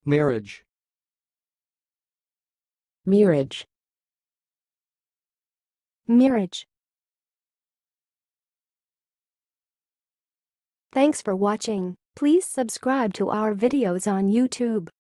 Miraj. miraj, miraj. Thanks for watching. Please subscribe to our videos on YouTube.